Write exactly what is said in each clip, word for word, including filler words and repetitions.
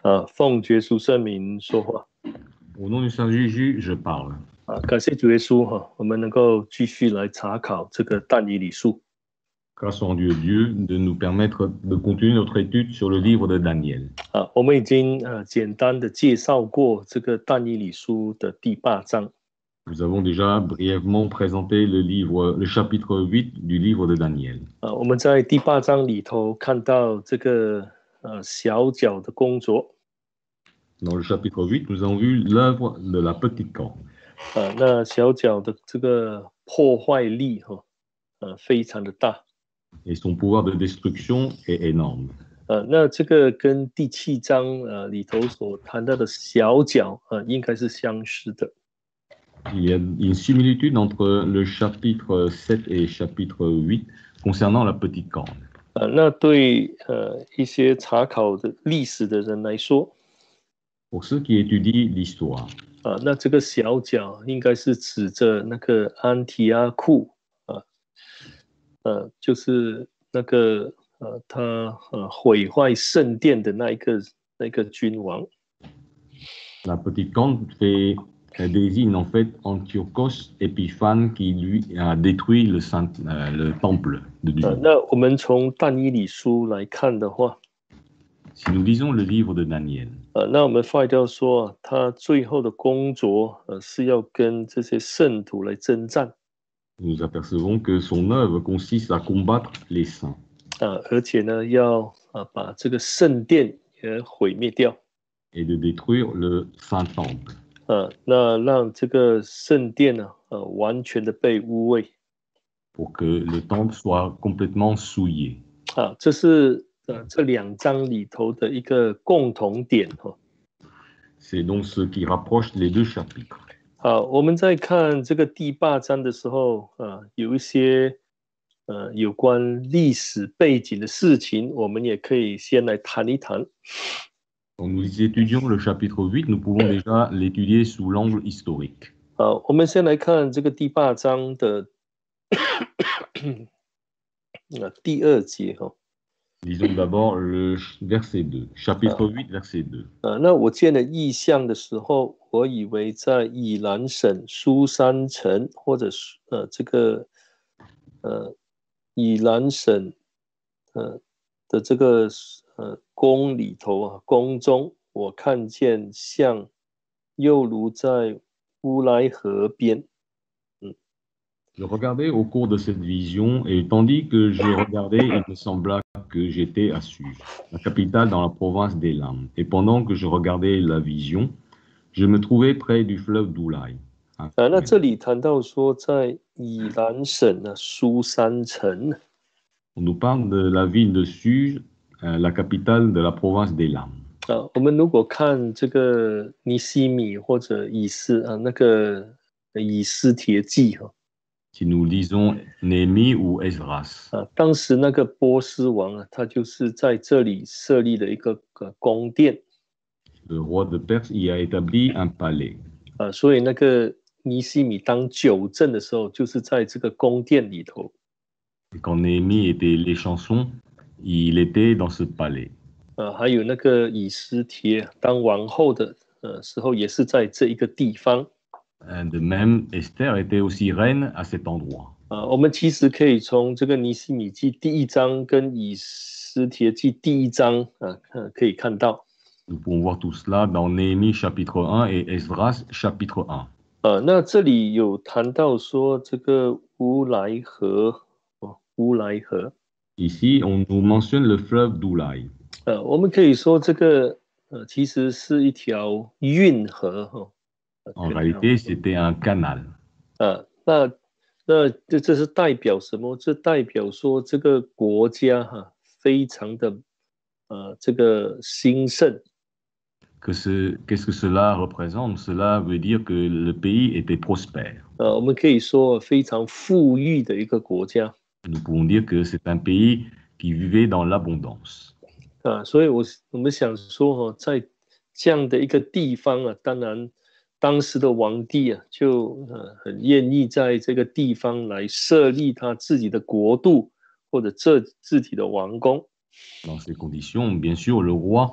啊，奉耶稣圣名说话。 Au nom du Saint Jésus, je parle. 啊，感谢主耶稣哈，我们能够继续来查考这个但以理书。 Grâce rendue à Dieu de nous permettre de continuer notre étude sur le livre de Daniel. 啊，我们已经呃简单的介绍过这个但以理书的第八章。 Nous avons déjà brièvement présenté le livre, le chapitre huit du livre de Daniel. 啊，我们在第八章里头看到这个呃小角的工作。 Dans le chapitre huit, nous avons vu l'œuvre de la petite corne. 啊，那小角的这个破坏力哈，呃，非常的大。 Et son pouvoir de destruction est énorme. 呃，那这个跟第七章呃里头所谈到的小角呃应该是相似的。 Il y a une similitude entre le chapitre sept et chapitre huit concernant la petite corne. 呃，那对呃一些查考的历史的人来说， Pour ceux qui étudient l'histoire, 啊，那这个小角应该是指着那个安提阿库啊，呃，就是那个呃他呃毁坏圣殿的那一个那个君王。 la petite corne fait, elle désigne en fait Antiochos Épiphane qui lui a détruit le, saint, euh, le temple de 呃， Dieu. 那我们从但以理书来看的话， Si nous lisons le livre de Daniel, 呃，那我们发现说他最后的工作呃是要跟这些圣徒来征战。 nous apercevons que son œuvre consiste à combattre les saints. 啊，而且呢，要啊把这个圣殿也毁灭掉。 Et de détruire le saint temple. 啊，那让这个圣殿呢，呃，完全的被污秽。 Pour que le temple soit complètement souillé. 啊，这是呃这两章里头的一个共同点哈。 C'est donc ce qui rapproche les deux chapitres. 好，我们在看这个第八章的时候啊，有一些呃有关历史背景的事情，我们也可以先来谈一谈。 Quand nous étudions le chapitre huit, nous pouvons déjà l'étudier sous l'angle historique. 好，我们先来看这个第八章的呃第二节哈。 Lisons d'abord le verset deux, chapitre huit, verset deux. 呃，那我见了异象的时候，我以为在以兰省苏珊城，或者是呃这个呃以兰省呃的这个呃宫里头啊，宫中，我看见像又如在乌来河边。 Je regardais au cours de cette vision, et tandis que je regardais, il me sembla que j'étais à Suse, la capitale dans la province d'Élam. Et pendant que je regardais la vision, je me trouvais près du fleuve d'Oulaï. 啊，那这里谈到说，在以兰省呢苏珊城。 On nous parle de la ville de Suse, euh, la capitale de la province d'Élam. 啊，我们如果看这个尼西米或者以斯啊，那个以斯帖记哈。 Si nous lisons Néhémie ou Esdras, 啊，当时那个波斯王啊，他就是在这里设立了一个个宫殿。 le roi de Perse y a établi un palais. 啊，所以那个尼西米当九正的时候，就是在这个宫殿里头。 Et quand Néhémie était les chansons, il était dans ce palais. 啊，还有那个以斯帖当王后的呃时候，也是在这一个地方。 De même, Esther était aussi reine à cet endroit. 啊，我们其实可以从这个尼西米记第一章跟以斯帖记第一章啊，可以看到。 Nous pouvons voir tout cela dans Néhémie chapitre un et Esdras chapitre un. 呃，那这里有谈到说这个乌来河，哦，乌来河。 Ici, on nous mentionne le fleuve d'Oulaï. 呃，我们可以说这个呃，其实是一条运河哈。 En réalité, c'était un canal. 啊，那那这这是代表什么？这代表说这个国家哈，非常的呃这个兴盛。 Que ce, qu'est-ce que cela représente? Cela veut dire que le pays était prospère. 呃，我们可以说非常富裕的一个国家。 Nous pouvons dire que c'est un pays qui vivait dans l'abondance. 啊，所以我我们想说哈，在这样的一个地方啊，当然当时的皇帝啊，就呃很愿意在这个地方来设立他自己的国度或者这自己的王宫。 Dans ces conditions, bien sûr, le roi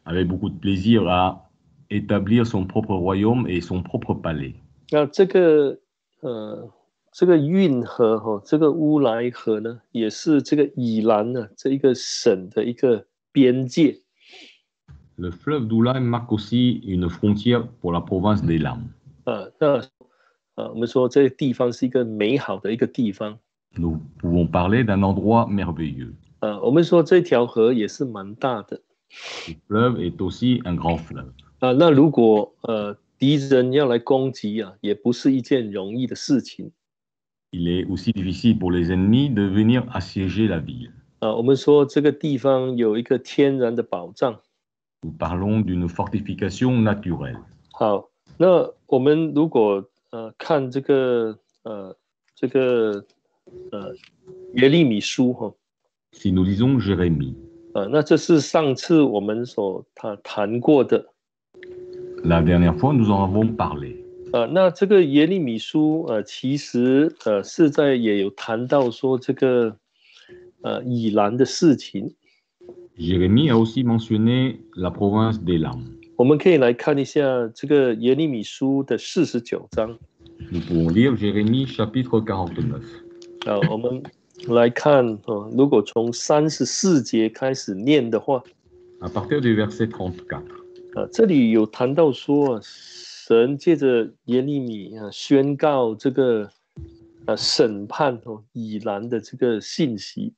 avait beaucoup de plaisir à établir son propre royaume et son propre palais. 那这个呃，这个运河哈、哦，这个乌来河呢，也是这个以兰呢这一个省的一个边界。 Le fleuve d'Oulai marque aussi une frontière pour la province d'Elam. 呃，那呃，我们说这个地方是一个美好的一个地方。 Nous pouvons parler d'un endroit merveilleux. 呃，我们说这条河也是蛮大的。 Le fleuve est aussi un grand fleuve. 啊、那如果呃敌人要来攻击啊，也不是一件容易的事情。 Il est aussi difficile pour les ennemis de venir assiéger la ville. 啊、我们说这个地方有一个天然的保障。 Nous parlons d'une fortification naturelle. 好，那我们如果呃看这个呃这个呃耶利米书哈、 Si nous lisons Jérémie, 呃，那这是上次我们所谈谈过的。 la dernière fois nous en avons parlé. 呃，那这个耶利米书呃，其实呃是在也有谈到说这个呃以兰的事情。 Jérémie a aussi mentionné la province d'Élam. 我们可以来看一下这个耶利米书的四十九章。 Nous pouvons lire Jérémie chapitre quarante-neuf. 啊、我们来看哦，如果从三十四节开始念的话， À partir du verset trente-quatre. 啊，这里有谈到说，神借着耶利米啊宣告这个呃审判哦以兰的这个信息。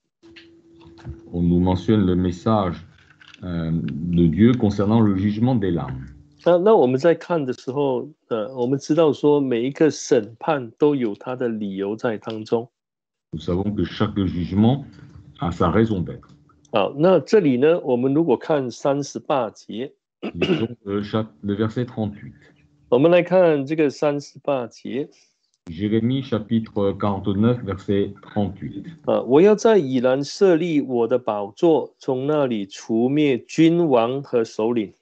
On nous mentionne le message euh, de Dieu concernant le jugement d'Élam. 那那我们在看的时候，呃，我们知道说每一个审判都有它的理由在当中。 Nous savons que chaque jugement a sa raison d'être. 好，那这里呢，我们如果看三十八节， Lisons le, chap- le verset trente-huit. 我们来看这个三十八节。 Jérémie chapitre quarante-neuf, verset trente-huit. 啊，我要在以兰设立我的宝座，从那里除灭君王和首领。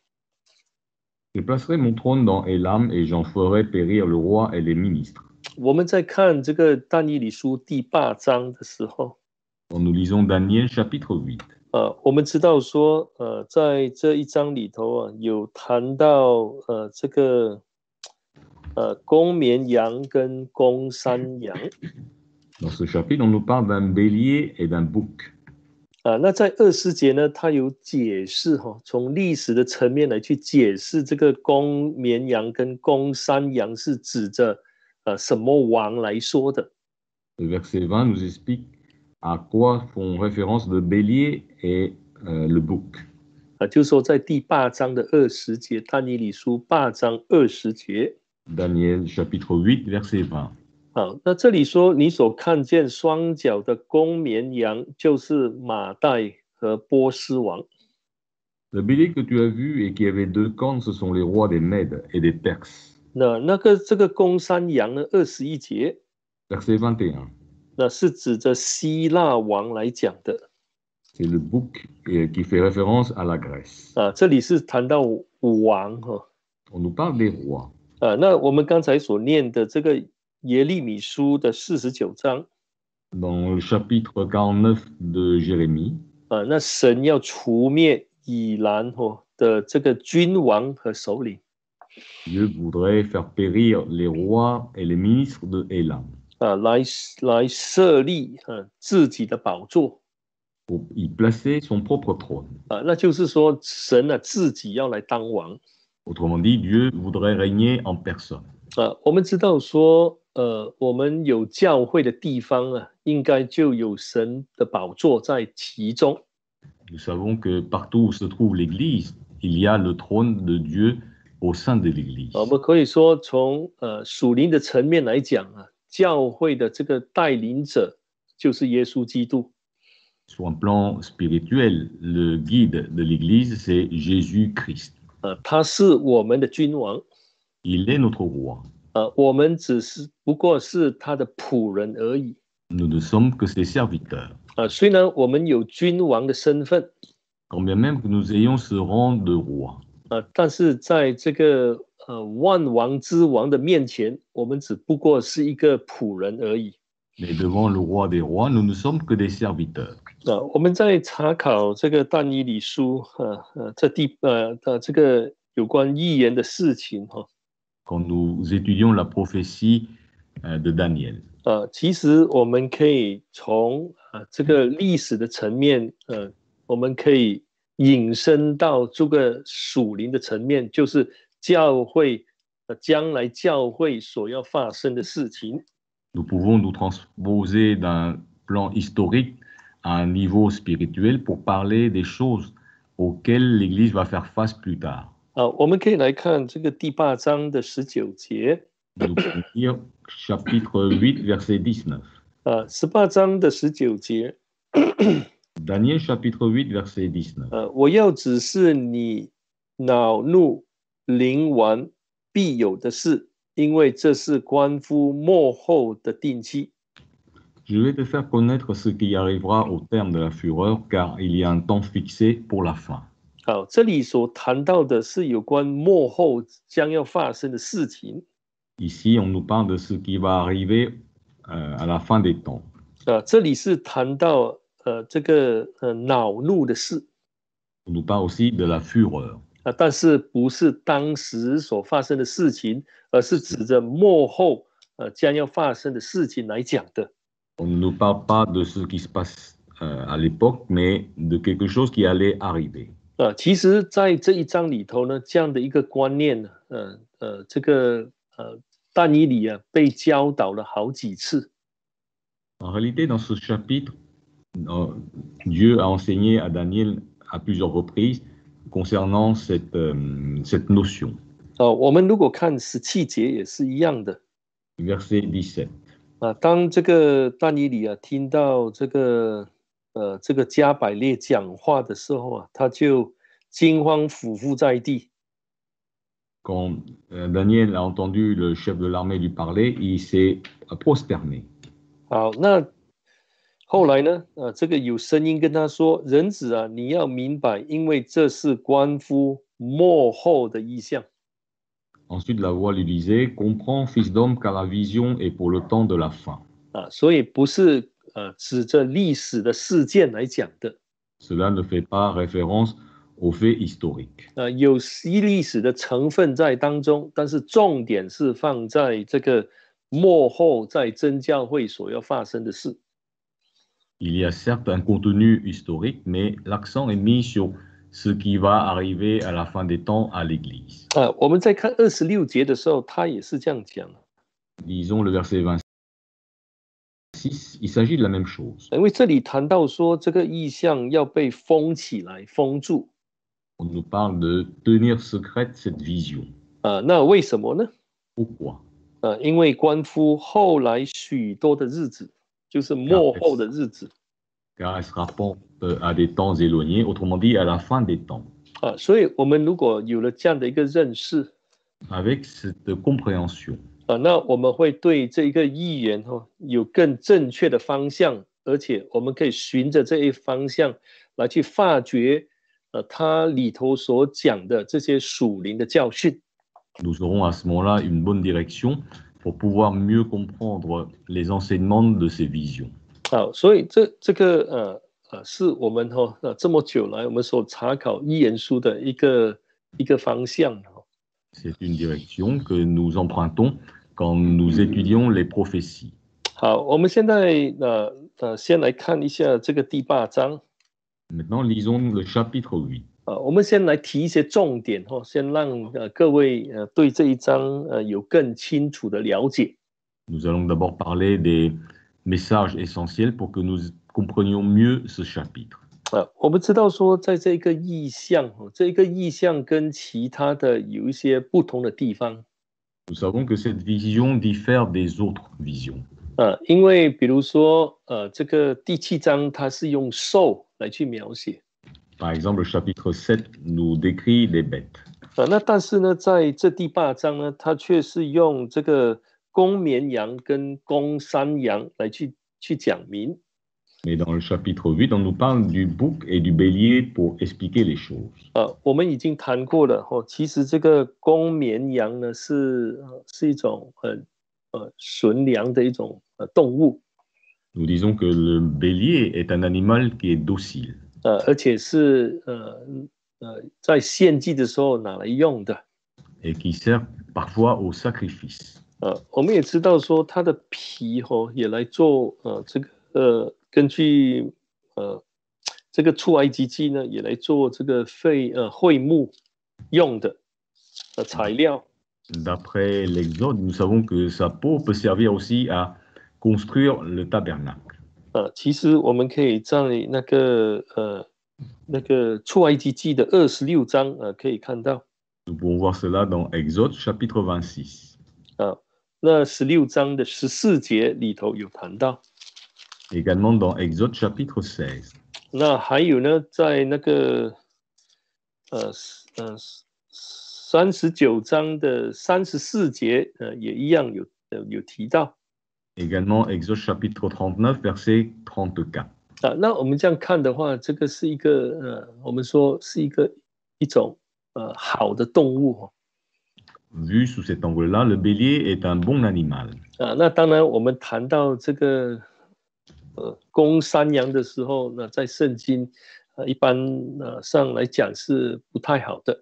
Je placerai mon trône dans Élam et j'en ferai périr le roi et les ministres. 我们在看这个但以理书第八章的时候， Quand nous lisons Daniel chapitre huit, 呃，我们知道说，呃，在这一章里头啊，有谈到呃这个呃公绵羊跟公山羊。 dans ce chapitre, on nous parle d'un bélier et d'un bouc. 啊，那在二十节呢，它有解释哈、哦，从历史的层面来去解释这个公绵羊跟公山羊是指着呃什么王来说的。 Le verset vingt nous explique à quoi font référence le bélier et euh, le bouc. 啊，就是说在第八章的二十节，但以理书八章二十节。 Daniel chapitre huit, verset vingt. 好，那这里说你所看见双脚的公绵羊，就是马代和波斯王。 Le bélier que tu as vu et qui avait deux cornes, ce sont les rois des Mèdes et des Perses. 那那个这个公山羊呢，二十一节， Verset vingt et un. 那是指着希腊王来讲的。 C'est le bouc euh, qui fait référence à la Grèce. 啊，这里是谈到王哈、哦。 On nous parle des rois. 啊，那我们刚才所念的这个耶利米书的四十九章， Dans le chapitre quarante-neuf de Jérémie, 啊，那神要除灭以兰哦的这个君王和首领， Dieu voudrait faire périr les rois et les ministres de Élam 啊，来来设立啊自己的宝座， pour y placer son propre trône. 啊，那就是说神啊自己要来当王。 Autrement dit, Dieu voudrait régner en personne. 啊，我们知道说，呃，我们有教会的地方啊，应该就有神的宝座在其中。 Nous savons que partout où se trouve l'Église, il y a le trône de Dieu au sein de l'Église. 我们可以说从呃属灵的层面来讲啊，教会的这个带领者就是耶稣基督。 Sur un plan spirituel, le guide de l'Église, c'est Jésus-Christ. 呃，他是我们的君王， Il est notre roi. 呃，我们只是不过是他的仆人而已。 Nous ne sommes que ses serviteurs. 呃，虽然我们有君王的身份， Quand bien même que nous ayons ce rang de roi. 呃，但是在这个呃万王之王的面前，我们只不过是一个仆人而已。 Mais devant le roi des rois, nous ne sommes que des serviteurs. 啊，我们在查考这个但以理书，呃呃，这第呃呃这个有关预言的事情哈。 Quand nous étudions la prophétie euh, de Daniel, 呃，其实我们可以从呃这个历史的层面，呃，我们可以引申到这个属灵的层面，就是教会呃将来教会所要发生的事情。 nous pouvons nous transposer d'un plan historique à un niveau spirituel pour parler des choses auxquelles l'Église va faire face plus tard. 啊，我们可以来看这个第八章的十九节。 Nous pouvons lire chapitre huit, verset dix-neuf. 啊，十八章的十九节。 Daniel chapitre huit, verset dix-neuf. 呃，我要指示你恼怒灵顽必有的事，因为这是关乎末后的定期。 Je vais te faire connaître ce qui arrivera au terme de la fureur, car il y a un temps fixé pour la fin. 好，这里所谈到的是有关末后将要发生的事情。 Ici, on nous parle de ce qui va arriver euh, à la fin des temps. 啊，这里是谈到呃这个呃恼怒的事。 On nous parle aussi de la fureur. 啊，但是不是当时所发生的事情，而是指着末后呃将要发生的事情来讲的。 On ne nous parle pas de ce qui se passe euh, à l'époque, mais de quelque chose qui allait arriver. 啊，其实，在这一章里头呢，这样的一个观念呢，呃呃，这个呃，但以理啊，被教导了好几次。 En réalité, dans ce chapitre, euh, Dieu a enseigné à Daniel à plusieurs reprises concernant cette, euh, cette notion. 啊，我们如果看十七节也是一样的。 Verset dix-sept. 啊，当这个但以理啊听到这个呃这个加百列讲话的时候啊，他就惊慌俯伏在地。 Quand euh, Daniel a entendu le chef de l'armée lui parler, il s'est prosterné. 好，那后来呢？呃，这个有声音跟他说：“人子啊，你要明白，因为这是关乎末后的意象。” Ensuite, la voix lui disait, comprends, fils d'homme, car la vision est pour le temps de la fin. 啊，所以不是呃指着历史的事件来讲的。 Cela ne fait pas référence aux faits historiques. 呃，有历史的成分在当中，但是重点是放在这个末后在真教会所要发生的事。 Il y a certes un contenu historique, mais l'accent est mis sur ce qui va arriver à la fin des temps à l'Église. 啊，我们在看二十六节的时候，他也是这样讲。 Lisons le verset vingt-six, il s'agit de la même chose. 因为这里谈到说，这个意象要被封起来、封住。 On nous parle de tenir secrète cette vision. 啊，那为什么呢？ Pourquoi? 啊，因为关乎后来许多的日子，就是末后的日子。 Car elle se rapporte à des temps éloignés, autrement dit à la fin des temps. 啊，所以我们如果有了这样的一个认识， Avec cette compréhension, 啊，那我们会对这一个预言哈、哦、有更正确的方向，而且我们可以循着这一方向来去发掘，呃，它里头所讲的这些属灵的教训。 nous aurons à ce moment-là une bonne direction pour pouvoir mieux comprendre les enseignements de ces visions. 好，所以这这个呃呃是我们哈、哦、呃这么久来我们所查考预言书的一个一个方向。 C'est une direction que nous empruntons quand nous étudions les prophéties. 好，我们现在呃呃先来看一下这个第八章。 Maintenant, lisons le chapitre huit. 啊，我们先来提一些重点哈、哦，先让呃各位呃对这一章呃有更清楚的了解。 Nous allons d'abord parler des messages essentiels pour que nous comprenions mieux ce chapitre. 啊，我们知道说，在这个意象哦，这个意象跟其他的有一些不同的地方。 Nous savons que cette vision diffère des autres visions. 啊，因为比如说呃，这个第七章它是用兽来去描写。 Par exemple, le chapitre sept nous décrit les bêtes. 啊，那但是呢，在这第八章呢，它却是用这个公绵羊跟公山羊来去去讲明。 Mais dans le chapitre huit, on nous parle du bouc et du bélier pour expliquer les choses. 啊，我们已经谈过了哦。其实这个公绵羊呢，是是一种很呃纯良的一种呃动物。 Nous disons que le bélier est un animal qui est docile 呃，而且是呃呃在献祭的时候拿来用的。 et qui sert parfois au sacrifice. 呃，我们也知道说它的皮哦也来做呃这个呃根据呃这个出埃及记呢也来做这个废呃会幕用的呃材料。 D'après l'Exode, nous savons que sa peau peut servir aussi à construire le tabernacle. 呃，其实我们可以在那个呃那个出埃及记的二十六章呃可以看到。 Nous pouvons voir cela dans Exode chapitre vingt-six. 啊，那十六章的十四节里头有谈到。 Également dans Exode chapitre seize. 那还有呢，在那个呃呃三十九章的三十四节，呃，也一样有呃有提到。 Également Exode chapitre trente-neuf, verset trente-quatre. 啊，那我们这样看的话，这个是一个呃，我们说是一个一种呃好的动物哦。 Vu sous cet angle-là, le bélier est un bon animal. 啊，那当然我们谈到这个呃公山羊的时候，那在圣经呃一般呃上来讲是不太好的。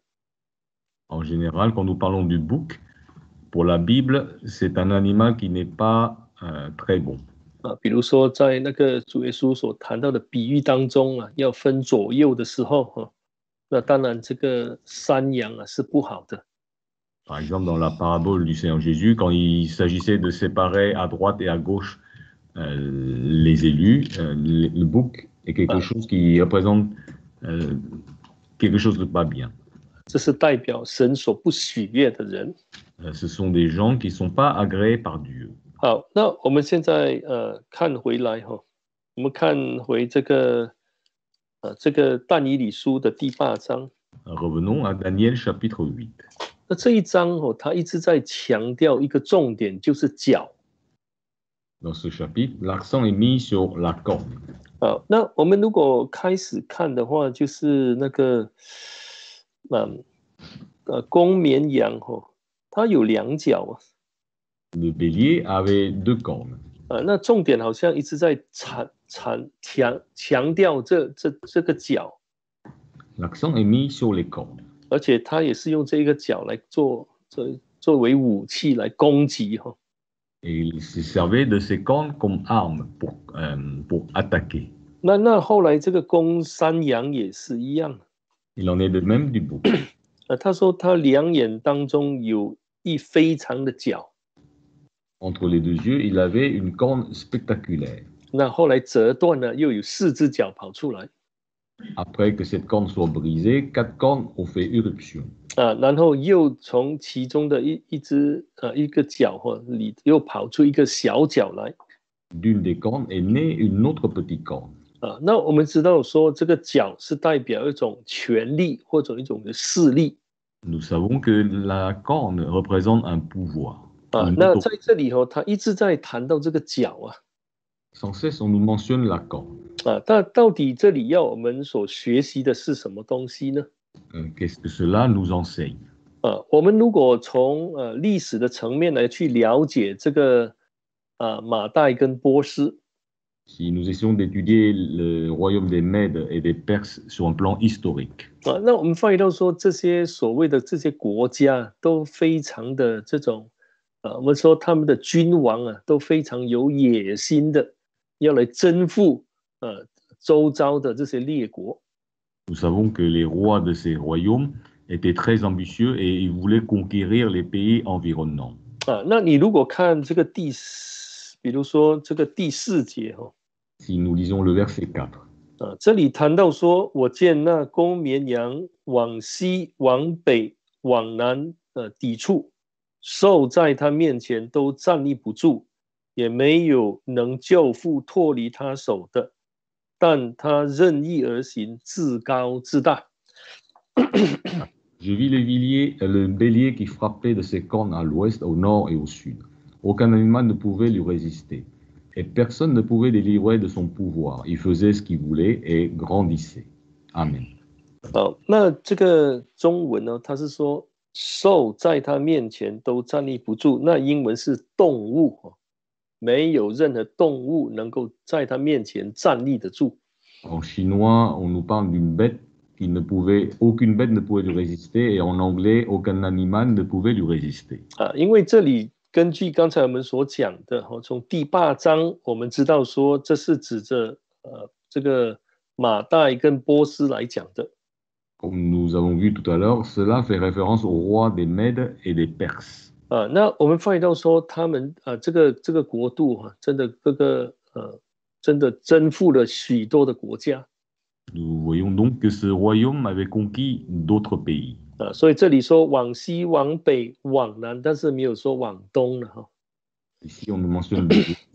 En général, quand nous parlons du bouc, pour la Bible, c'est un animal qui n'est pas euh, très bon. 啊，比如说在那个主耶稣所谈到的比喻当中啊，要分左右的时候哈、啊，那当然这个山羊啊是不好的。 Par exemple, dans la parabole du Seigneur Jésus, quand il s'agissait de séparer à droite et à gauche euh, les élus, euh, le, le bouc est quelque Ah. chose qui représente euh, quelque chose de pas bien. 这是代表神所不喜悦的人。 Euh, ce sont des gens qui ne sont pas agréés par Dieu. 好，那我们现在呃看回来哈、哦，我们看回这个呃这个但以理书的第八章。 Revenons à Daniel chapitre huit. 那这一章哦，他一直在强调一个重点，就是角。 Dans ce chapitre, l'accent est mis sur la corne. 啊，那我们如果开始看的话，就是那个，嗯，呃，公绵羊哦，它有两角啊。 Le bélier avait deux cornes. 啊，那重点好像一直在强强强强调这这这个角。 L'accent est mis sur les cornes. 而且它也是用这个角来做作作为武器来攻击哈。 Et il se servait de ces cornes comme armes pour, euh, pour attaquer. 那那后来这个公山羊也是一样。 Il en est de même du bouc. 呃，他说他两眼当中有一非常的角。 Entre les deux yeux, il avait une corne spectaculaire. 那后来折断了，又有四只脚跑出来。 Après que cette corne soit brisée, quatre cornes ont fait irruption. 啊，然后又从其中的一一只呃一个角哈里又跑出一个小角来。 D'une des cornes est née une autre petite corne. 啊，那我们知道说这个角是代表一种权力或者一种的势力。 Nous savons que la corne représente un pouvoir. 啊，那在这里头，他一直在谈到这个角啊。 Sans cesse, on nous mentionne la corne. 啊，但到底这里要我们所学习的是什么东西呢？ Euh, Qu'est-ce que cela nous enseigne? 啊，我们如果从呃历史的层面来去了解这个啊马代跟波斯， Si nous essayons d'étudier le royaume des Mèdes et des Perses sur un plan historique, 啊，那我们发现到说这些所谓的这些国家都非常的这种，啊，我们说他们的君王啊都非常有野心的，要来征服呃周遭的这些列国。 nous savons que les rois de ces royaumes étaient très ambitieux et ils voulaient conquérir les pays environnants. 啊，那你如果看这个第四，比如说这个第四节哈、哦。 Si nous lisons le verset quatre, 啊，这里谈到说，我见那公绵羊往西、往北、往南，呃，抵触，兽在他面前都站立不住，也没有能救父脱离他手的，但他任意而行，自高自大。 je vis le, villier, le bélier qui frappait de ses cornes à l'ouest, au nord et au sud. Aucun animal ne pouvait lui résister. Et personne ne pouvait les livrer de son pouvoir. Il faisait ce qu'il voulait et grandissait. Amen. 好，那这个中文呢，它是说兽在他面前都站立不住，那英文是动物。 没有任何动物能够在他面前站立得住。 En chinois, on nous parle d'une bête qui ne pouvait, aucune bête ne pouvait lui résister, et en anglais, aucun animal ne pouvait lui résister. 啊，因为这里根据刚才我们所讲的，哦，从第八章我们知道说，这是指着呃这个马代跟波斯来讲的。 Comme nous avons vu tout à l'heure, cela fait référence aux rois des Mèdes et des Perses. 啊，那我们发现到说，他们啊，这个这个国度哈、啊，真的各个呃，真的征服了许多的国家。 Nous voyons donc que ce royaume avait conquis d'autres pays. 啊，所以这里说往西、往北、往南，但是没有说往东了哈。 Ici, on nous mentionne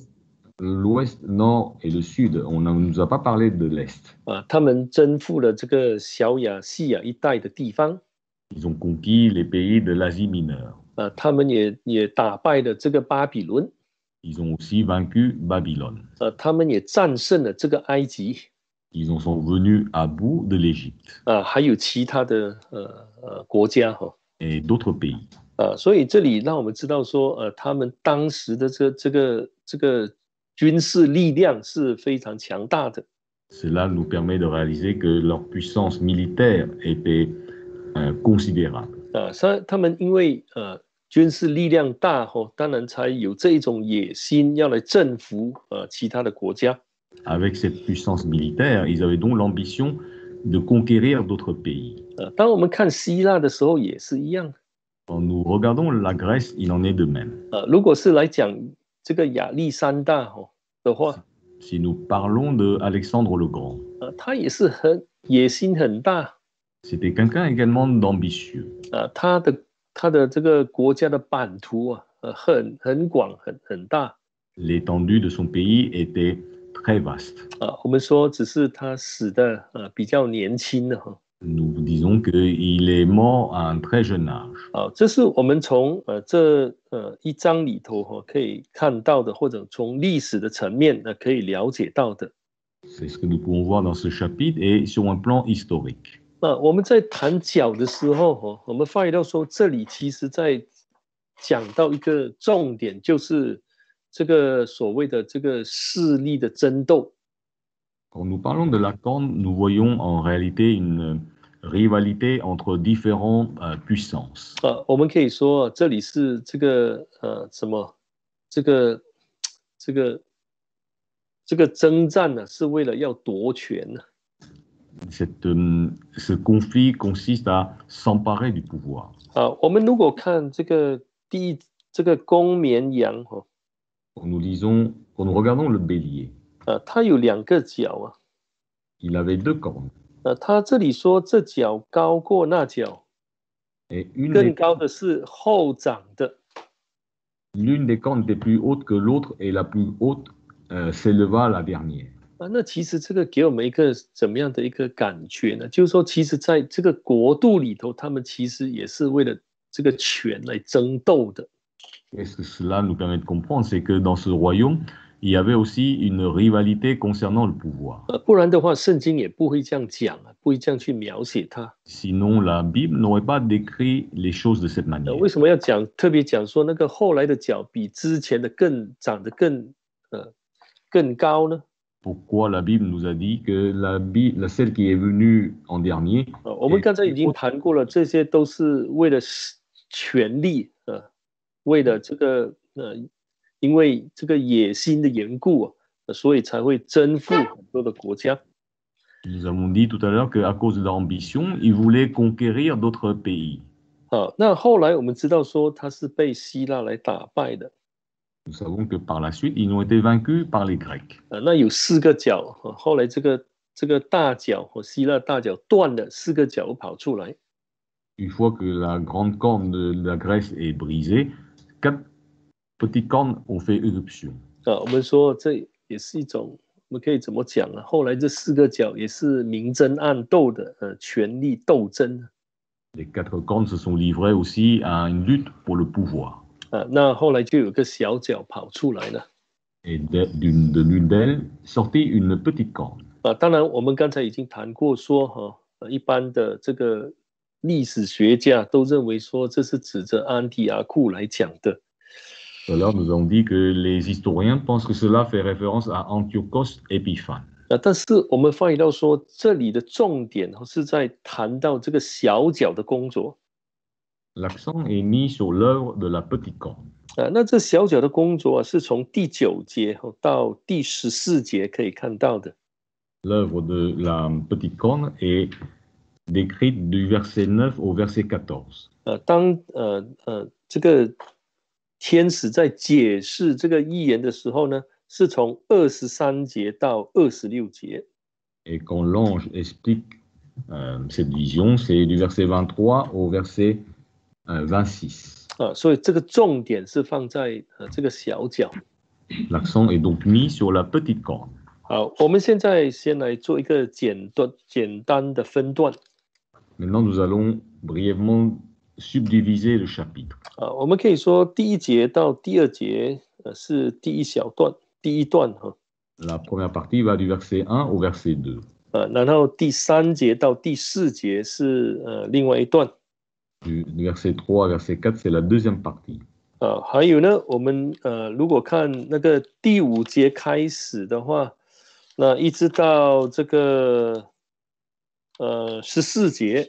l'ouest, nord et le sud. On ne nous a pas parlé de l'est. 啊，他们征服了这个小亚细亚一带的地方。 Ils ont conquis les pays de l'Asie mineure. 啊，他们也也打败了这个巴比伦。 Ils ont aussi vaincu Babylone. 啊，他们也战胜了这个埃及。 Ils en sont venus à bout de l'Égypte. 啊，还有其他的呃呃国家哈。 Et d'autres pays. 啊，所以这里让我们知道说，呃，他们当时的这这个这个军事力量是非常强大的。 Cela nous permet de réaliser que leur puissance militaire était euh, considérable. 啊，他他们因为呃军事力量大吼，当然才有这一种野心要来征服呃其他的国家。 Avec cette puissance militaire, ils avaient donc l'ambition de conquérir d'autres pays. 呃，当我们看希腊的时候也是一样。 Quand nous regardons la Grèce, il en est de même. 呃，如果是来讲这个亚历山大吼的话， Si nous parlons de Alexandre le Grand, 呃，他也是很野心很大。 c'était quelqu'un également d'ambitieux. 啊，他的他的这个国家的版图啊，呃，很很广，很很大。 L'étendue de son pays était très vaste. 啊，我们说只是他死的呃比较年轻的哈。 Nous disons qu'il est mort à un très jeune âge. 啊，这是我们从呃这呃一章里头哈、哦、可以看到的，或者从历史的层面呢、呃、可以了解到的。 C'est ce que nous pouvons voir dans ce chapitre et sur un plan historique. 那我们在谈角的时候哈、哦，我们发现到说这里其实在讲到一个重点，就是这个所谓的这个势力的争斗。 Quand nous parlons de la corne, nous voyons en réalité une rivalité entre différentes euh, puissances. 呃，我们可以说这里是这个呃什么，这个这个这个征战呢、啊，是为了要夺权呢、啊。 Cette, euh, ce conflit consiste à s'emparer du pouvoir. 啊，我们如果看这个第一这个公绵羊哈、哦， Quand nous lisons, quand nous regardons le bélier, 啊，它有两个角啊。 il avait deux cornes. 呃，他这里说这角高过那角， Et une 更 des, 高的是后长的。 l'une des cornes était plus haute que l'autre et la plus haute euh, s'éleva à la dernière. 啊，那其实这个给我们一个怎么样的一个感觉呢？就是说，其实在这个国度里头，他们其实也是为了这个权来争斗的。 Qu'est-ce que cela nous permet de comprendre? C'est que dans ce royaume, il y avait aussi une rivalité concernant le pouvoir. 呃，不然的话，圣经也不会这样讲啊，不会这样去描写它。 Sinon, la Bible n'aurait pas décrit les choses de cette 呃， manière. 为什么要讲特别讲说那个后来的角比之前的更长得更呃更高呢？ Pourquoi la Bible nous a dit que la Bible, celle qui est venue en dernier, 呃，我们刚才已经谈过了，这些都是为了权力，呃，为了这个呃，因为这个野心的缘故啊，呃，所以才会征服很多的国家。 nous avons dit tout à l'heure qu'à cause de leur ambition, ils voulaient conquérir d'autres pays. 好，那后来我们知道说他是被希腊来打败的。 Nous savons que par la suite, ils ont été vaincus par les Grecs. 呃，那有四个角，呃后来这个这个大角和希腊大角断了，四个角跑出来。 Une fois que la grande corne de la Grèce est brisée, quatre petites cornes ont fait éruption. 啊，我们说这也是一种，我们可以怎么讲呢？后来这四个角也是明争暗斗的，呃，权力斗争。 Les quatre cornes se sont livrées aussi à une lutte pour le pouvoir. 啊，那后来就有个小角跑出来了。 Et de, d'une, de l'une d'elles sortit une petite corne. 啊，当然我们刚才已经谈过说，哈、哦，一般的这个历史学家都认为说这是指着安提阿库来讲的。 Tout à l'heure, nous avons dit que les historiens pensent que cela fait référence à Antiochos Épiphane. 啊，但是我们发现到说，这里的重点是在谈到这个小角的工作。 L'accent est mis sur l'œuvre de la petite corne. 啊，那这小角的工作啊，是从第九节到第十四节可以看到的。 L'œuvre de la petite corne est décrite du verset neuf au verset quatorze. 呃，当呃呃这个天使在解释这个预言的时候呢，是从二十三节到二十六节。 Et quand l'ange explique euh, cette vision, c'est du verset vingt-trois au verset euh, vingt-six. 啊，所以这个重点是放在呃这个小角。 L'accent est donc mis sur la petite corne. 好，我们现在先来做一个简短简单的分段。 Maintenant, nous allons brièvement subdiviser le chapitre. 啊，我们可以说第一节到第二节呃是第一小段，第一段哈。 La première partie va du verset un au verset deux. 呃，然后第三节到第四节是呃另外一段。 Du, du verset trois à verset quatre, c'est la deuxième partie. 啊，还有呢，我们呃如果看那个第五节开始的话，那一直到这个呃十四节。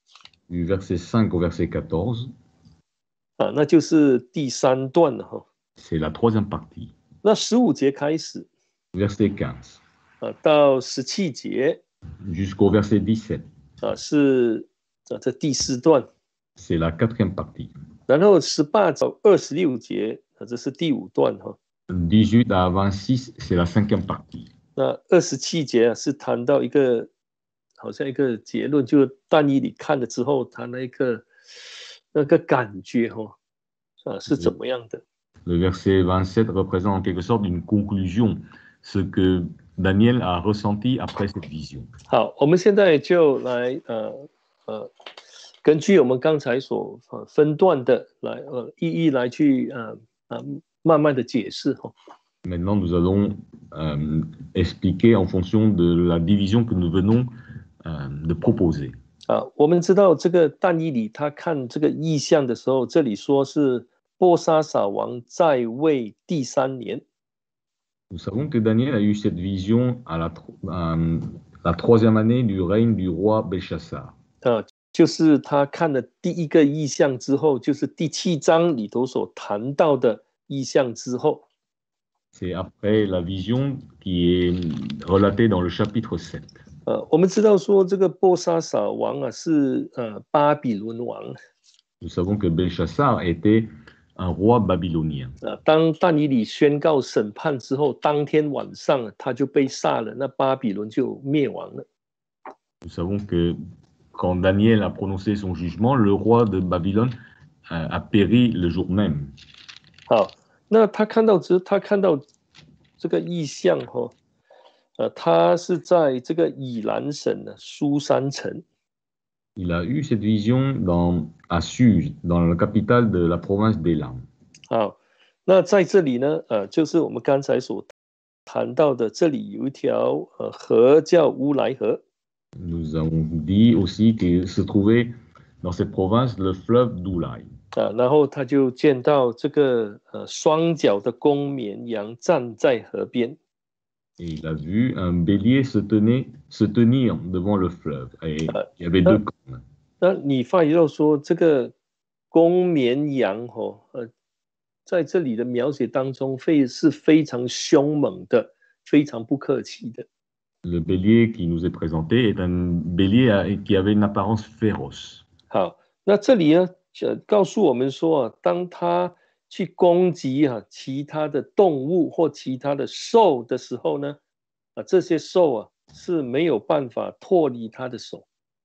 Du verset cinq au verset quatorze. 啊，那就是第三段了哈。 C'est la troisième partie. 那十五节开始。 Verset quinze. 啊，到十七节。 Jusqu'au verset dix-sept. 啊，是啊这第四段。 C'est la quatrième partie. 然后十八到二十六节，啊，这是第五段哈。 dix-huit à vingt-six, c'est la cinquième partie. 那二十七节啊，是谈到一个好像一个结论，就但以理看了之后，他那个那个感觉哈，啊是怎么样的？ Le verset vingt-sept représente en quelque sorte une conclusion, ce que Daniel a ressenti après cette vision. 好，我们现在就来呃呃，根据我们刚才所呃分段的来呃一一来去呃呃慢慢的解释哈。 Maintenant, nous allons euh, expliquer en fonction de la division que nous venons euh, de proposer. 啊，我们知道这个但以理他看这个异象的时候，这里说是波沙撒王在位第三年。 Nous savons que Daniel a eu cette vision à la, à la troisième année du règne du roi Belshazzar. 啊，就是他看了第一个异象之后，就是第七章里头所谈到的异象之后。 C'est après la vision qui est relatée dans le chapitre sept. 呃，我们知道说这个波沙撒王啊是呃巴比伦王。 Nous savons que Belshazzar était un roi babylonien. 啊，当但以理宣告审判之后，当天晚上他就被杀了，那巴比伦就灭亡了。 Nous savons que quand Daniel a prononcé son jugement, le roi de Babylone a, a péri le jour même. 好，那他看到之，他看到这个异象哈、哦，呃，他是在这个以兰省的苏珊城。 Il a eu cette vision dans, à Suse, dans la capitale de la province d'Élam. 好，那在这里呢，呃，就是我们刚才所谈到的，这里有一条呃河叫乌来河。 Nous avons dit aussi qu'il se trouvait dans cette province le fleuve d'Oulai. 啊，然后他就见到这个呃双脚的公绵羊站在河边。 Et il a vu un bélier se, tenait, se tenir devant le fleuve. Et il y avait deux cornes. 那你发觉到说这个公绵羊哦，呃，在这里的描写当中，非是非常凶猛的，非常不客气的。 Le bélier qui nous est présenté est un bélier qui avait une apparence féroce. 好，那这里呢，告诉我们说啊，当他去攻击啊其他的动物或其他的兽的时候呢，啊，这些兽啊是没有办法脱离他的手。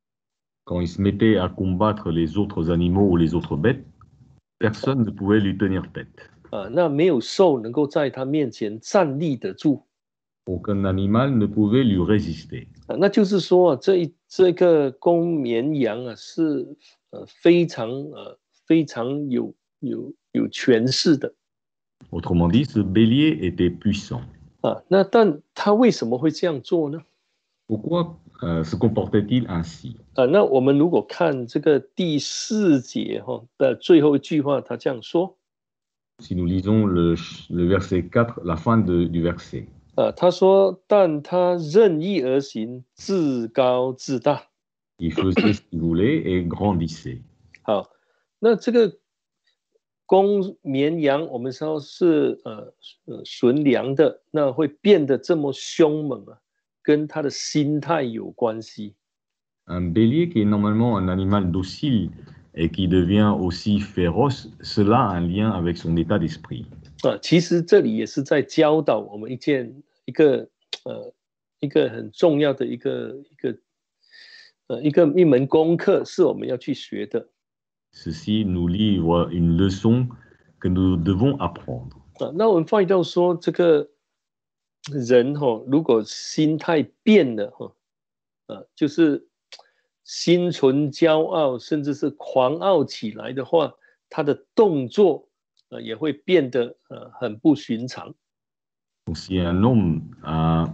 Quand il se mettait à combattre les autres animaux ou les autres bêtes, personne ne pouvait lui tenir tête. 啊，那没有兽能够在他面前站立得住。 Aucun animal ne pouvait lui résister. 啊，那就是说啊，这一这个公绵羊啊是呃非常呃非常有有有权势的。 Autrement dit, ce bélier était puissant. 啊，那但他为什么会这样做呢？ Pourquoi euh, se comportait-il ainsi? 啊，那我们如果看这个第四节哈、哦、的最后一句话，他这样说 Si nous lisons le, le verset quatre, la fin de, du verset. 啊，他说，但他任意而行，自高自大。 Il faisait ce qu'il voulait et grandissait. 好，那这个公绵羊，我们说是呃呃纯良的，那会变得这么凶猛啊，跟他的心态有关系。 Un bélier qui est normalement un animal docile et qui devient aussi féroce, cela a un lien avec son état d'esprit. 啊，其实这里也是在教导我们一件一个呃一个很重要的一个一个呃一个一门功课，是我们要去学的。 Ceci nous livre une leçon que nous devons apprendre. 啊，那我们发现到说，这个人哈、哦，如果心态变了哈、哦，啊，就是心存骄傲，甚至是狂傲起来的话，他的动作呃也会变得呃很不寻常。 Donc, si un homme a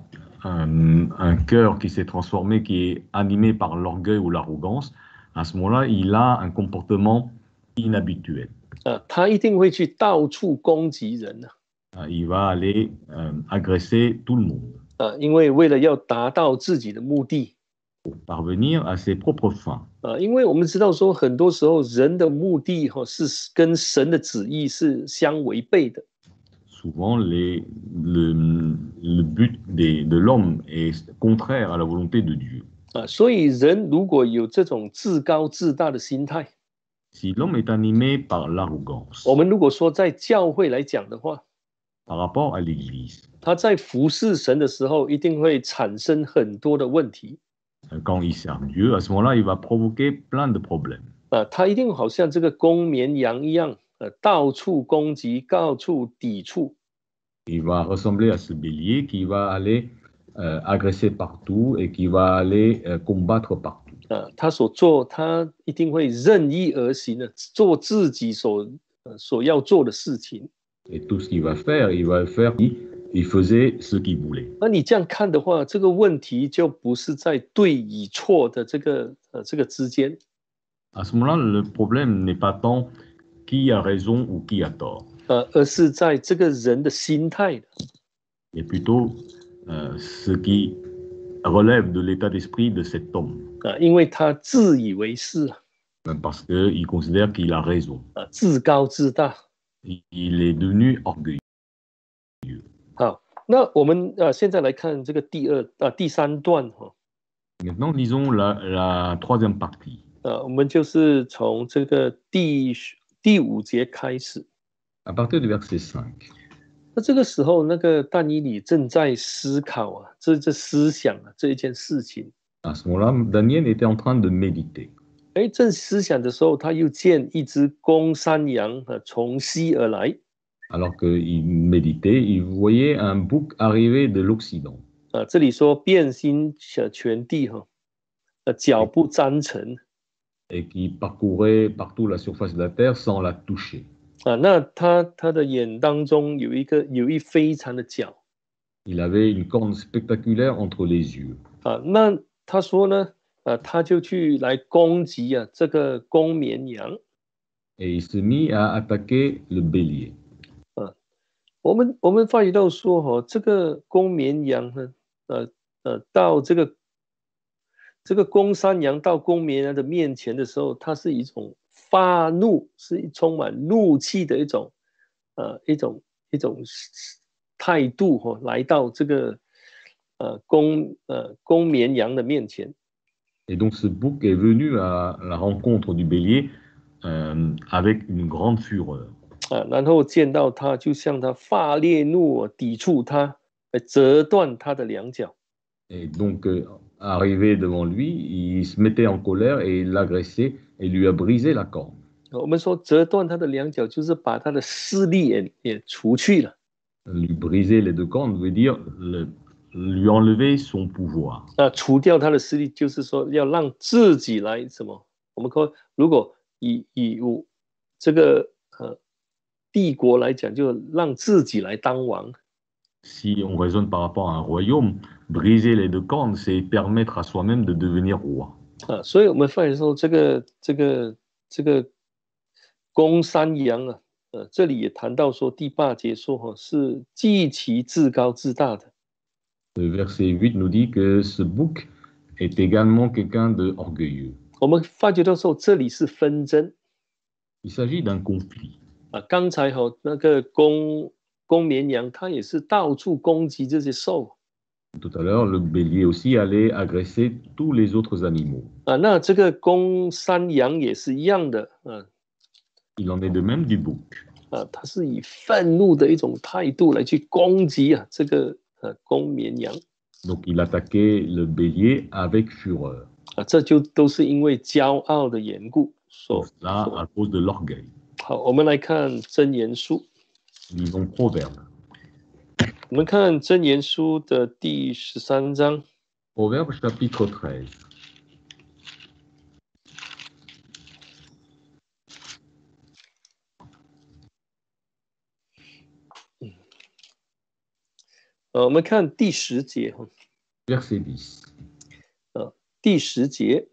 un, un cœur qui s'est transformé, qui est animé par l'orgueil ou l'arrogance, à ce moment-là, il a un comportement inhabituel. 啊，他一定会去到处攻击人啊。 Uh, il va aller euh, agresser tout le monde. 啊，因为为了要达到自己的目的。 Pour parvenir à ses propres fins. 啊，因为我们知道说，很多时候人的目的哈、哦、是跟神的旨意是相违背的。 Souvent, les, le, le but des, de l'homme est contraire à la volonté de Dieu. 啊，所以人如果有这种自高自大的心态， Si l'homme est animé par l'arrogance, 我们如果说在教会来讲的话， par rapport à l'Église, 他在服侍神的时候，一定会产生很多的问题。 quand il sert Dieu, à ce moment-là, il va provoquer plein de problèmes. 啊，他一定好像这个公绵羊一样，呃，到处攻击，到处抵触。 Il va ressembler à ce bélier qui va aller euh, agresser partout et qui va aller euh, combattre partout. 啊，他所做，他一定会任意而行的，做自己所呃所要做的事情。 Et tout ce qu'il va faire, il va faire, il faisait ce qu'il voulait. 那你这样看的话，这个问题就不是在对与错的这个呃这个之间。 À ce moment-là, le problème n'est pas tant qui a raison ou qui a tort. 呃，而是在这个人的心态。 Et plutôt euh, ce qui relève de l'état d'esprit de cet homme. 啊，因为他自以为是。 Parce qu'il considère qu'il a raison. 啊，自高自大。 Il est devenu orgueilleux. 好，那我们呃现在来看这个第二啊第三段哈、哦。 Maintenant, lisons la, la troisième partie. 呃，我们就是从这个第第五节开始。 À partir du verset cinq. 那这个时候，那个但以理正在思考啊，这这思想啊这一件事情。 À ce moment-là, Daniel était en train de méditer. 哎，正思想的时候，他又见一只公山羊啊从西而来。 Alors qu'il méditait, il voyait un bouc arriver de l'Occident. 啊，这里说遍心全地哈，呃，脚不沾尘。 Et qui parcourait partout la surface de la terre sans la toucher. 啊，那他他的眼当中有一个有一非常的角。 Il avait une corne spectaculaire entre les yeux. 啊，那他说呢，啊，他就去来攻击啊这个公绵羊。 Et il se mit à attaquer le bélier. 啊，我们我们发觉到说哈、哦，这个公绵羊呢，呃呃，到这个这个公山羊到公绵羊的面前的时候，它是一种发怒，是充满怒气的一种呃一种一种态度哈、哦，来到这个呃公呃公绵羊的面前。 Et donc ce bouc est venu à la rencontre du bélier euh, avec une grande fureur. 啊，然后见到他，就向他发烈怒，抵触他，折断他的两脚。 Et donc, euh, arrivé devant lui, il se mettait en colère et il l'agressait et lui a brisé la corne. 我们说折断他的两脚，就是把他的势力也也除去了。 Lui briser les deux cornes veut dire le, lui enlever son pouvoir. 啊，除掉他的势力，就是说要让自己来什么？我们说，如果以以我这个呃帝国来讲，就让自己来当王。 Si on raisonne par rapport à un royaume, briser les deux cornes, c'est permettre à soi-même de devenir roi. 啊，所以我们发现说，这个这个这个公山羊啊， 呃，这里也谈到说第八节说哈、哦、是极其自高自大的。 Le verset huit nous dit que ce bouc est également quelqu'un de orgueilleux. 我们发觉到说这里是纷争。 Il s'agit d'un conflit. 啊，刚才哈、哦、那个公公绵羊，它也是到处攻击这些兽。 Tout à l'heure, le bélier aussi allait agresser tous les autres animaux. 啊，那这个公山羊也是一样的。啊 Il en est de même du bouc. 啊，它是以愤怒的一种态度来去攻击啊这个呃公绵羊。 Donc il attaquait le bélier avec fureur. 啊，这就都是因为骄傲的缘故。所 Là, à cause de l'orgueil. 好，我们来看箴言书。 Lisons Proverbe. 我们看箴言书的第十三章。 Proverbe chapitre treize. 呃，我们看第十节。 Verset dix. 呃，第十节。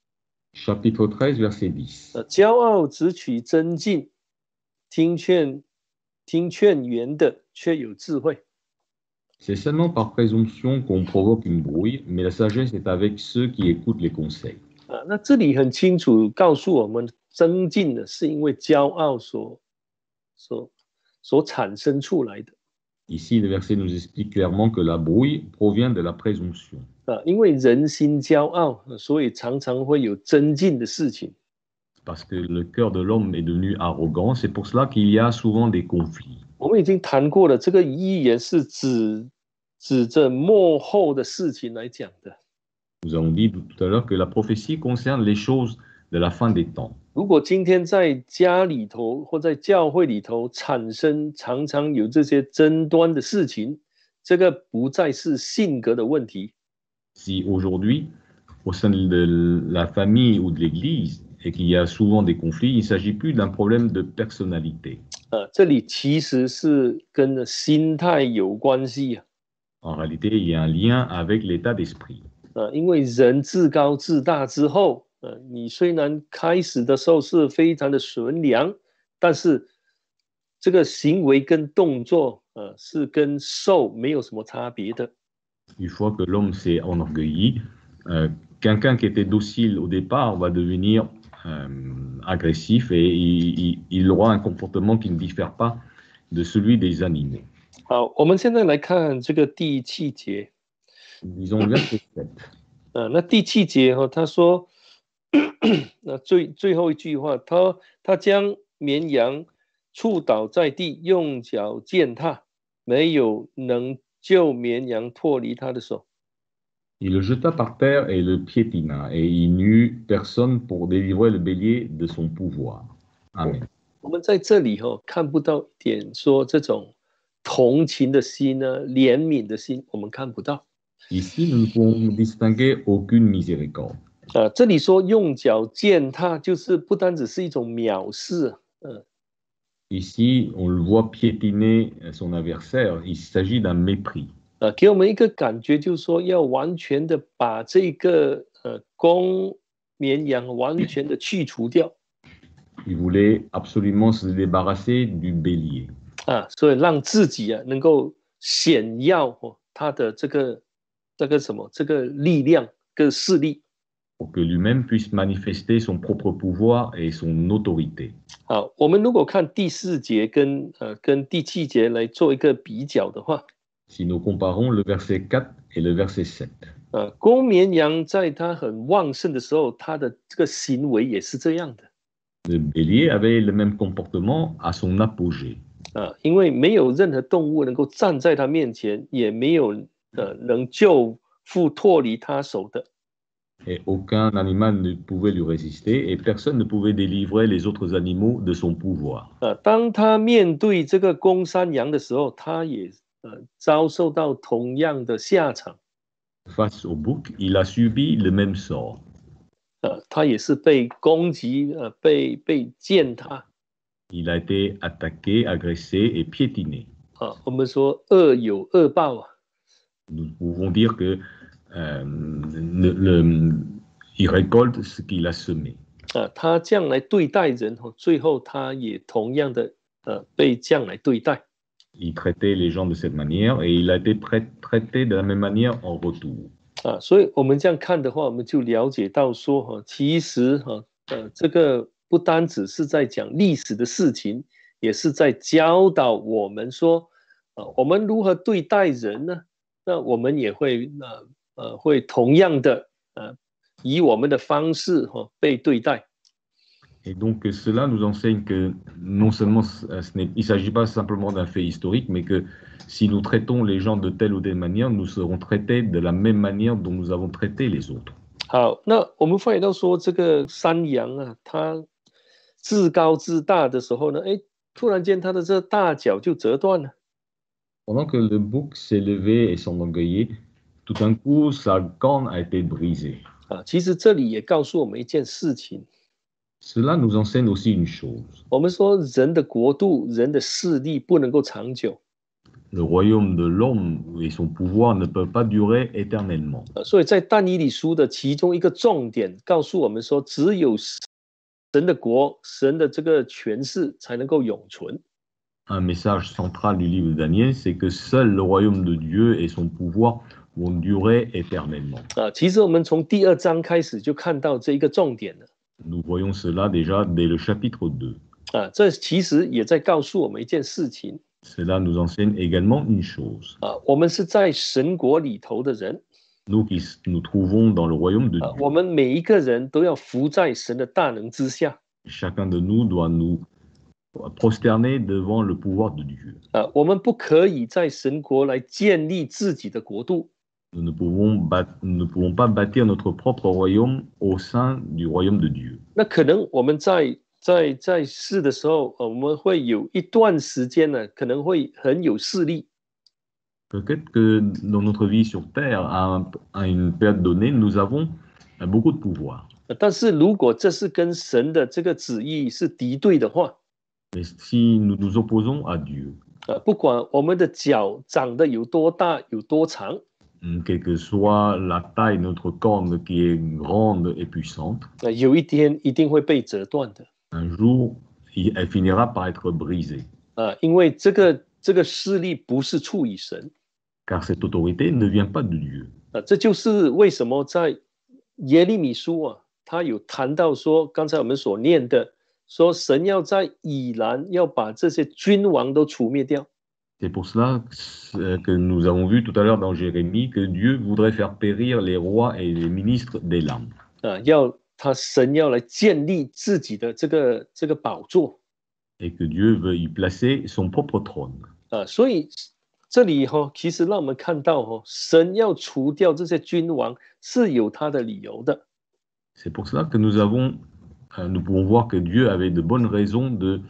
Chapitre treize, verset dix. 呃，骄傲只取真进，听劝听劝言的却有智慧。 C'est seulement par présomption qu'on provoque une brouille, mais la sagesse est avec ceux qui écoutent les conseils. 啊，那这里很清楚告诉我们，增进的是因为骄傲所所所产生出来的。 Ici, le verset nous explique clairement que la brouille provient de la présomption. 啊，因为人心骄傲，所以常常会有增进的事情。 Parce que le cœur de l'homme est devenu arrogant, c'est pour cela qu'il y a souvent des conflits. 我们已经谈过了，这个预言是指指着末后的事情来讲的。 Nous avons dit tout à l'heure que la prophétie concerne les choses de la fin des temps. 如果今天在家里头或在教会里头产生常常有这些争端的事情，这个不再是性格的问题。 Si aujourd'hui, au sein de la famille ou de l'Église, et qu'il y a souvent des conflits, il ne s'agit plus d'un problème de personnalité. 啊，这里其实是跟心态有关系啊。 En réalité, il y a un lien avec l'état d'esprit. 啊，因为人自高自大之后，呃，你虽然开始的时候是非常的纯良，但是这个行为跟动作，呃，是跟兽没有什么差别的。 Une fois que l'homme s'est enorgueilli, euh, quelqu'un qui était docile au départ va devenir euh, agressif et il, il, il aura un comportement qui ne diffère pas de celui des animaux. 好，我们现在来看这个第七节。 Disons le verset sept. 呃，那第七节哈、哦，他说，那最最后一句话，他他将绵羊触倒在地，用脚践踏，没有能救绵羊脱离他的手。 Il le jeta par terre et le piétina, et il n'eut personne pour délivrer le bélier de son pouvoir. Amen. 我们在这里哈、哦、看不到一点说这种同情的心呢，怜悯的心，我们看不到。 Ici, nous ne pouvons distinguer aucune miséricorde. 啊，这里说用脚践踏，就是不单只是一种藐视，呃， Ici, on le voit piétiner son adversaire. Il s'agit d'un mépris. 呃，给我们一个感觉，就是说要完全的把这个呃公绵羊完全的去除掉。 Il voulait absolument se débarrasser du bélier. 啊，所以让自己啊能够显耀哦他的这个这个什么这个力量跟势力。 Pour que lui-même puisse manifester son propre pouvoir et son autorité. 好，我们如果看第四节跟呃跟第七节来做一个比较的话， Si nous comparons le verset quatre et le verset sept. 呃，公绵羊在它很旺盛的时候，它的这个行为也是这样的。 Le bélier avait le même comportement à son apogée. 啊，因为没有任何动物能够站在它面前，也没有呃能救父脱离他手的。 Et aucun animal ne pouvait lui résister et personne ne pouvait délivrer les autres animaux de son pouvoir. 呃，当他面对这个公山羊的时候，他也呃遭受到同样的下场。 Face au bouc, il a subi le même sort. 呃，他也是被攻击，呃，被被践踏。 Il a été attaqué, agressé et piétiné. 啊，我们说恶有恶报啊。 Nous pouvons dire que euh, le, le, il récolte ce qu'il a semé. 啊，他这样来对待人，最后他也同样的呃被这样来对待。 Il traitait les gens de cette manière et il a été traité de la même manière en retour. 啊，所以我们这样看的话，我们就了解到说哈，其实哈，呃，这个不单只是在讲历史的事情，也是在教导我们说，呃，我们如何对待人呢？那我们也会呃呃会同样的呃以我们的方式哈被对待。 Et donc cela nous enseigne que non seulement ce n'est, il ne s'agit pas simplement d'un fait historique, mais que si nous traitons les gens de telle ou telle manière, nous serons traités de la même manière dont nous avons traité les autres. 好，那我们发现到说这个山羊啊，它自高自大的时候呢，哎，突然间它的这大角就折断了。 Pendant que le bouc s'est levé et s'enorgueillait, tout d'un coup sa corne a été brisée. 啊，其实这里也告诉我们一件事情。 Cela nous enseigne aussi une chose. 我们说人的国度、人的势力不能够长久。 Le royaume de l'homme et son pouvoir ne peuvent pas durer éternellement. 所以在但以理书的其中一个重点告诉我们说，只有神的国、神的这个权势才能够永存。 Un message central du livre de Daniel, c'est que seul le royaume de Dieu et son pouvoir vont durer éternellement. 啊，其实我们从第二章开始就看到这一个重点了。 Nous voyons cela déjà dès le chapitre deux. 啊，这其实也在告诉我们一件事情。 Cela nous enseigne également une chose. 啊，我们是在神国里头的人。 Nous qui nous trouvons dans le royaume de 啊， Dieu. 我们每一个人都要服在神的大能之下。 Chacun de nous doit nous prosterner devant le pouvoir de Dieu. 啊，我们不可以在神国来建立自己的国度。 Nous ne pouvons, nous ne pouvons pas bâtir notre propre royaume au sein du royaume de Dieu. 那可能我们在在在世的时候，我们会有一段时间呢，可能会很有势力。 Peut-être que dans notre vie sur terre, à, à une période donnée, nous avons beaucoup de pouvoir. 但是如果这是跟神的这个旨意是敌对的话， Mais si nous nous opposons à Dieu, 呃，不管我们的脚长得有多大有多长， quelle que soit la taille de notre corne qui est grande et puissante, 呃，有一天一定会被折断的。 un jour, elle finira par être brisée. 啊，因为这个这个势力不是出于神。 Car cette autorité ne vient pas de Dieu. 啊，这就是为什么在耶利米书啊，他有谈到说，刚才我们所念的，说神要在以兰要把这些君王都除灭掉。 C'est pour cela que nous avons vu tout à l'heure dans Jérémie que Dieu voudrait faire périr les rois et les ministres d'Élam. 啊，要他神要来建立自己的这个这个宝座。 Et que Dieu veut y placer son propre trône. 啊，所以这里哈、哦，其实让我们看到哈、哦，神要除掉这些君王是有他的理由的。 C'est pour cela que nous avons, euh, nous pouvons voir que Dieu avait de bonnes raisons de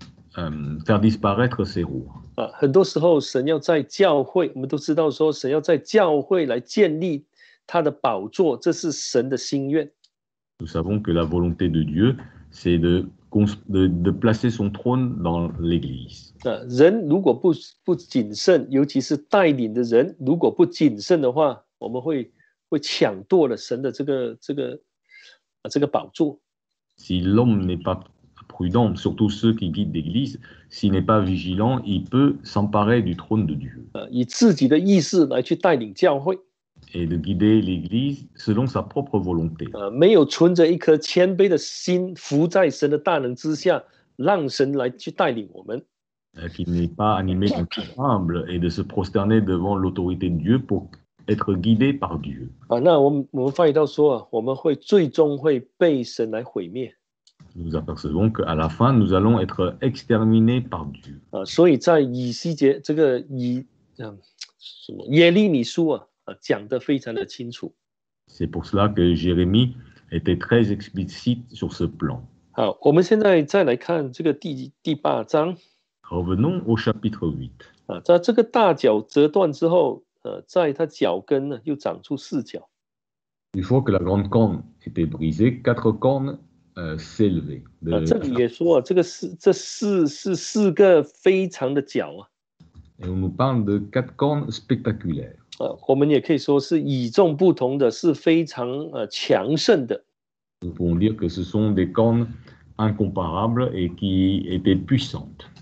euh, faire disparaître ces rois. 啊，很多时候神要在教会，我们都知道说神要在教会来建立他的宝座，这是神的心愿。 Nous savons que la volonté de Dieu, c'est de, de, de placer son trône dans l'Église. 啊，人如果不不谨慎，尤其是带领的人，如果不谨慎的话，我们会会抢夺了神的这个这个啊这个宝座。 Si l'homme n'est pas prudent, surtout ceux qui guident l'Église, s'il n'est pas vigilant, il peut s'emparer du trône de Dieu. 啊，以自己的意识来去带领教会。 Et de guider l'Église selon sa propre volonté. 呃，没有存着一颗谦卑的心，服在神的大能之下，让神来去带领我们。 Qui n'est pas animé d'un cœur humble et de se prosterner devant l'autorité de Dieu pour être guidé par Dieu. 啊，那我们我们发现到说啊，我们会最终会被神来毁灭。 Nous apercevons qu'à la fin, nous allons être exterminés par Dieu. 啊，所以在以西结这个以嗯什么耶利米书啊。 讲得非常的清楚。 C'est pour cela que Jérémie était très explicite sur ce plan. 好，我们现在再来看这个第第八章。 Revenons au chapitre huit. 啊，在这个大角折断之后，呃，在它脚跟呢又长出四角。 Une fois que la grande corne était brisée, quatre cornes euh, s'élevaient. 啊，这里也说啊，这个是这四是四个非常的角啊。 Et on nous parle de quatre cornes spectaculaires. 呃，我们也可以说是与众不同的，是非常呃强盛的。 Nous pouvons dire que ce sont des cornes incomparables et qui étaient puissantes.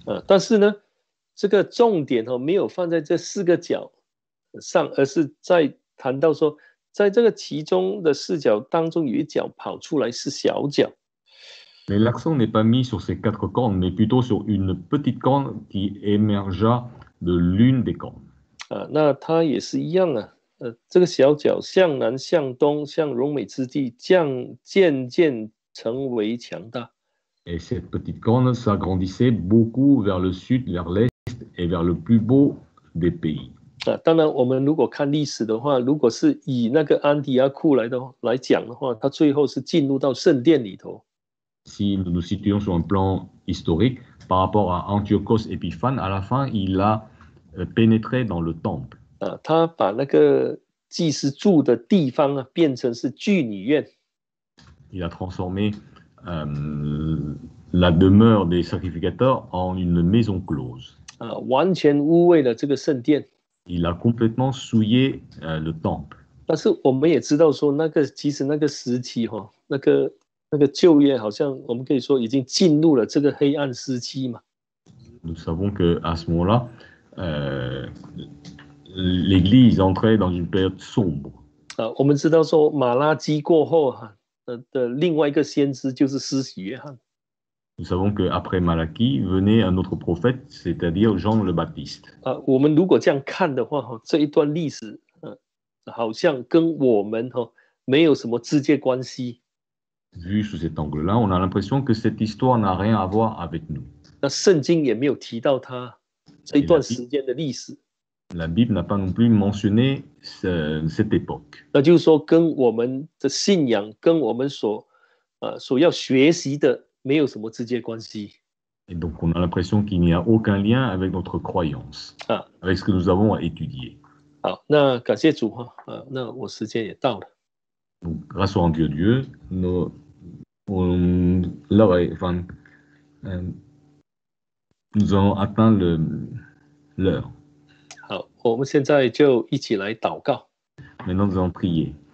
啊，但是呢，这个重点哦没有放在这四个角上，而是在谈到说，在这个其中的四角当中有一角跑出来是小角。 Mais l'accent n'est pas mis sur ces quatre cornes, mais plutôt sur une petite corne qui émergea de l'une des cornes. 啊，那它也是一样啊，呃，这个小角向南、向东、向荣美之地降，渐渐成为强大。 Et cette petite corne s'agrandissait beaucoup vers le sud, vers l'est et vers le plus beau des pays. 啊，当然，我们如果看历史的话，如果是以那个安提亚库来的来讲的话，它最后是进入到圣殿里头。 Si nous nous situons sur un plan historique, par rapport à Antiochos Épiphane, à la fin, il a pénétré dans le temple. 啊，他把那个祭司住的地方啊，变成是妓女院。 Il a transformé euh, la demeure des sacrificateurs en une maison close. 啊，完全污秽了这个圣殿。 Il a complètement souillé euh, le temple. 但是我们也知道说，那个其实那个时期哈、哦，那个那个旧约好像我们可以说已经进入了这个黑暗时期嘛。 Nous savons que à ce moment-là, euh, l'Église entrait dans une période sombre. 啊，我们知道说马拉基过后哈、啊、的的另外一个先知就是施洗约翰。 Nous savons qu'après Malachie venait un autre prophète, c'est-à-dire Jean le Baptiste. 啊，我们如果这样看的话哈，这一段历史，呃，好像跟我们哈没有什么直接关系。 Vu sous cet angle-là, on a l'impression que cette histoire n'a rien à voir avec nous. 那圣经也没有提到它这一段时间的历史。 La Bible n'a pas non plus mentionné ce, cette époque. 那就是说，跟我们的信仰，跟我们所呃所要学习的没有什么直接关系。 Et donc on a l'impression qu'il n'y a aucun lien avec notre croyance, 啊， avec ce que nous avons à étudier. 好，那感谢主哈，啊，那我时间也到了。 Donc grâce au grand Dieu Dieu, nos, on, là, ouais, enfin, euh, nous avons atteint le, l'heure. 好，我们现在就一起来祷告。 Maintenant nous allons prier.